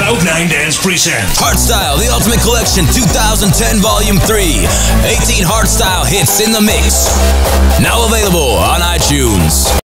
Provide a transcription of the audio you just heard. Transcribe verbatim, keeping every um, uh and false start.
Cloud nine Dance presents Hardstyle, the Ultimate Collection two thousand ten Volume three. eighteen Hardstyle hits in the mix. Now available on iTunes.